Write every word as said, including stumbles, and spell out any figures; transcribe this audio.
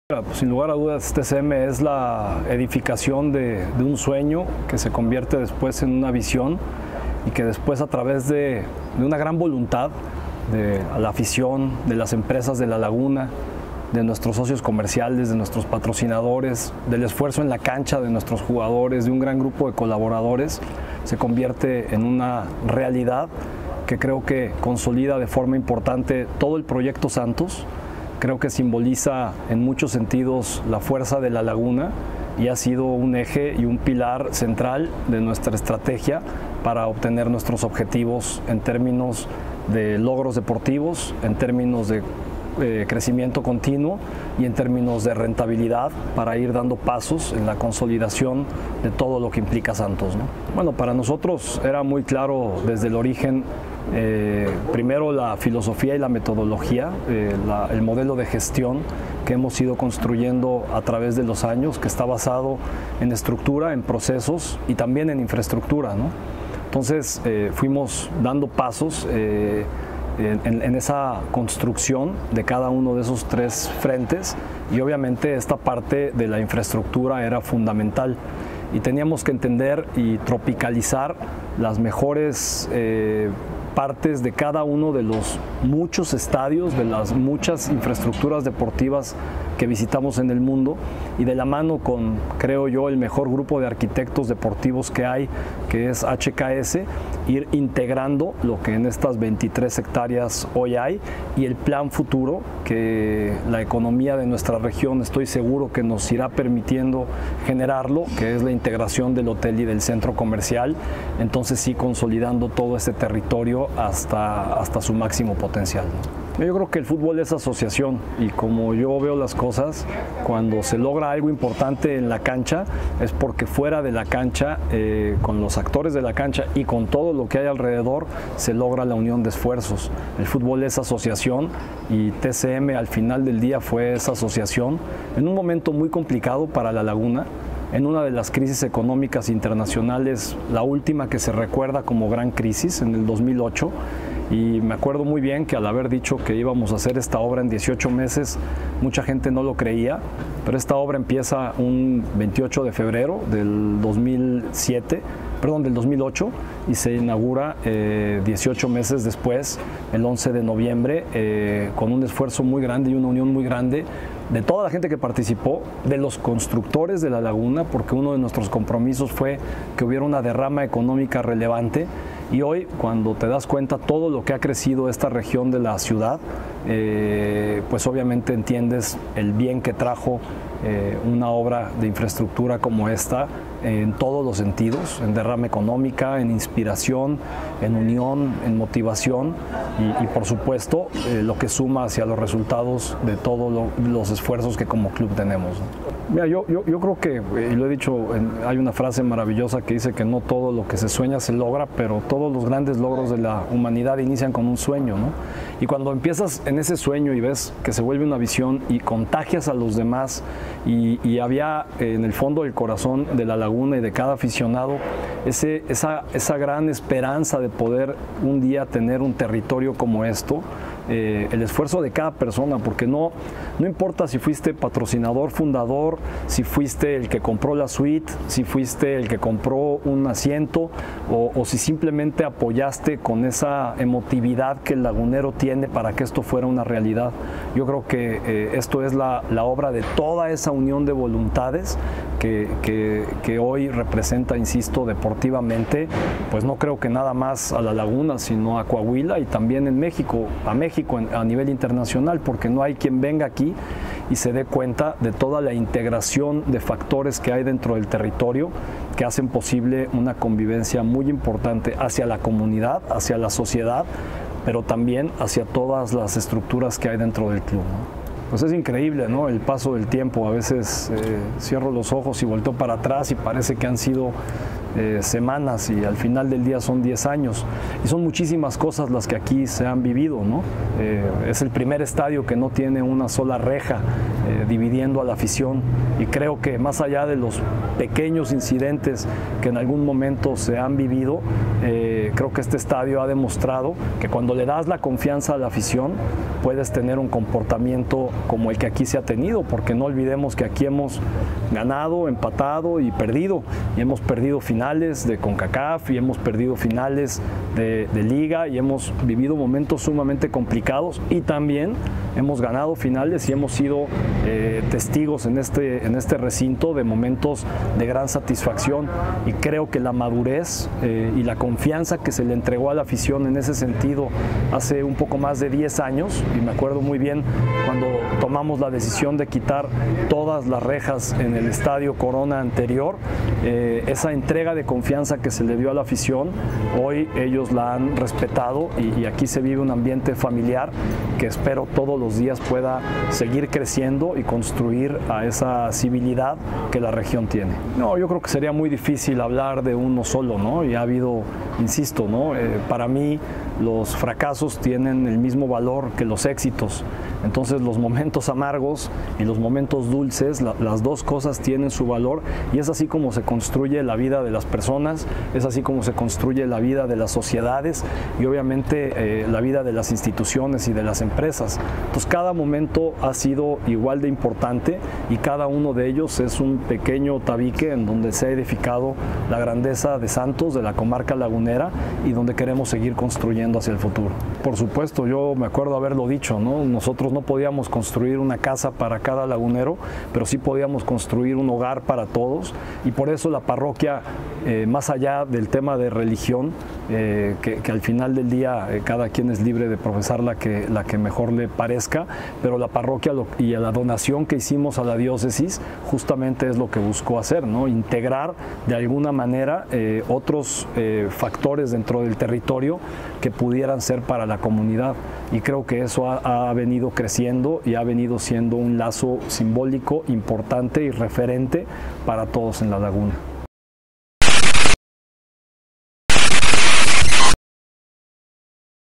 Sin lugar a dudas, T C M es la edificación de, de un sueño que se convierte después en una visión y que después, a través de, de una gran voluntad de la afición, de las empresas de La Laguna, de nuestros socios comerciales, de nuestros patrocinadores, del esfuerzo en la cancha de nuestros jugadores, de un gran grupo de colaboradores, se convierte en una realidad que creo que consolida de forma importante todo el proyecto Santos. Creo que simboliza en muchos sentidos la fuerza de La Laguna y ha sido un eje y un pilar central de nuestra estrategia para obtener nuestros objetivos en términos de logros deportivos, en términos de eh, crecimiento continuo y en términos de rentabilidad, para ir dando pasos en la consolidación de todo lo que implica Santos, ¿no? Bueno, para nosotros era muy claro desde el origen. Eh, primero, la filosofía y la metodología, eh, la, el modelo de gestión que hemos ido construyendo a través de los años, que está basado en estructura, en procesos y también en infraestructura, ¿no? Entonces eh, fuimos dando pasos eh, en, en esa construcción de cada uno de esos tres frentes, y obviamente esta parte de la infraestructura era fundamental. Y teníamos que entender y tropicalizar las mejores eh, partes de cada uno de los muchos estadios, de las muchas infraestructuras deportivas que visitamos en el mundo, y de la mano con, creo yo, el mejor grupo de arquitectos deportivos que hay, que es H K S, ir integrando lo que en estas veintitrés hectáreas hoy hay y el plan futuro que la economía de nuestra región, estoy seguro, que nos irá permitiendo generarlo, que es la integración del hotel y del centro comercial. Entonces sí, consolidando todo este territorio hasta, hasta su máximo potencial, ¿no? Yo creo que el fútbol es asociación, y como yo veo las cosas, cuando se logra algo importante en la cancha es porque fuera de la cancha, eh, con los actores de la cancha y con todo lo que hay alrededor, se logra la unión de esfuerzos. El fútbol es asociación y T C M al final del día fue esa asociación en un momento muy complicado para La Laguna, en una de las crisis económicas internacionales, la última que se recuerda como gran crisis en el dos mil ocho. Y me acuerdo muy bien que al haber dicho que íbamos a hacer esta obra en dieciocho meses, mucha gente no lo creía, pero esta obra empieza un veintiocho de febrero del dos mil siete, perdón, del dos mil ocho, y se inaugura eh, dieciocho meses después, el once de noviembre, eh, con un esfuerzo muy grande y una unión muy grande de toda la gente que participó, de los constructores de La Laguna, porque uno de nuestros compromisos fue que hubiera una derrama económica relevante. Y hoy, cuando te das cuenta todo lo que ha crecido esta región de la ciudad, eh, pues obviamente entiendes el bien que trajo eh, una obra de infraestructura como esta, en todos los sentidos, en derrama económica, en inspiración, en unión, en motivación y, y por supuesto eh, lo que suma hacia los resultados de todos lo, los esfuerzos que como club tenemos, ¿no? Mira, yo, yo, yo creo que, y lo he dicho, en, hay una frase maravillosa que dice que no todo lo que se sueña se logra, pero todos los grandes logros de la humanidad inician con un sueño, ¿no? Y cuando empiezas en ese sueño y ves que se vuelve una visión y contagias a los demás, y, y había en el fondo del corazón de La Laguna y de cada aficionado ese, esa, esa gran esperanza de poder un día tener un territorio como esto, Eh, el esfuerzo de cada persona, porque no, no importa si fuiste patrocinador, fundador, si fuiste el que compró la suite, si fuiste el que compró un asiento o, o si simplemente apoyaste con esa emotividad que el lagunero tiene para que esto fuera una realidad. Yo creo que eh, esto es la, la obra de toda esa unión de voluntades que, que, que hoy representa, insisto, deportivamente, pues no creo que nada más a La Laguna, sino a Coahuila y también en México, a México a nivel internacional, porque no hay quien venga aquí y se dé cuenta de toda la integración de factores que hay dentro del territorio que hacen posible una convivencia muy importante hacia la comunidad, hacia la sociedad, pero también hacia todas las estructuras que hay dentro del club, ¿no? Pues es increíble, ¿no? El paso del tiempo. A veces eh, cierro los ojos y volteo para atrás y parece que han sido eh, semanas, y al final del día son diez años. Y son muchísimas cosas las que aquí se han vivido, ¿no? Eh, es el primer estadio que no tiene una sola reja eh, dividiendo a la afición, y creo que más allá de los pequeños incidentes que en algún momento se han vivido, eh, Eh, creo que este estadio ha demostrado que cuando le das la confianza a la afición, puedes tener un comportamiento como el que aquí se ha tenido, porque no olvidemos que aquí hemos ganado, empatado y perdido, y hemos perdido finales de CONCACAF, y hemos perdido finales de, de Liga, y hemos vivido momentos sumamente complicados, y también hemos ganado finales y hemos sido eh, testigos en este, en este recinto de momentos de gran satisfacción, y creo que la madurez eh, y la confianza que se le entregó a la afición en ese sentido hace un poco más de diez años, y me acuerdo muy bien cuando tomamos la decisión de quitar todas las rejas en el estadio Corona anterior, eh, esa entrega de confianza que se le dio a la afición, hoy ellos la han respetado, y, y aquí se vive un ambiente familiar que espero todos los días pueda seguir creciendo y construir a esa civilidad que la región tiene. No, yo creo que sería muy difícil hablar de uno solo, ¿no? Y ha habido, insisto, ¿no? Eh, para mí los fracasos tienen el mismo valor que los éxitos. Entonces los momentos amargos y los momentos dulces, la, las dos cosas tienen su valor, y es así como se construye la vida de las personas, es así como se construye la vida de las sociedades y obviamente eh, la vida de las instituciones y de las empresas. Entonces cada momento ha sido igual de importante, y cada uno de ellos es un pequeño tabique en donde se ha edificado la grandeza de Santos, de la comarca lagunera, y donde queremos seguir construyendo hacia el futuro. Por supuesto, yo me acuerdo haberlo dicho, ¿no? Nosotros no podíamos construir una casa para cada lagunero, pero sí podíamos construir un hogar para todos, y por eso la parroquia, eh, más allá del tema de religión, eh, que, que al final del día eh, cada quien es libre de profesar la que, la que mejor le parezca, pero la parroquia lo, y la donación que hicimos a la diócesis justamente es lo que buscó hacer, ¿no? Integrar de alguna manera eh, otros eh, factores dentro del territorio que pudieran ser para la comunidad, y creo que eso ha, ha venido creciendo y ha venido siendo un lazo simbólico importante y referente para todos en la laguna.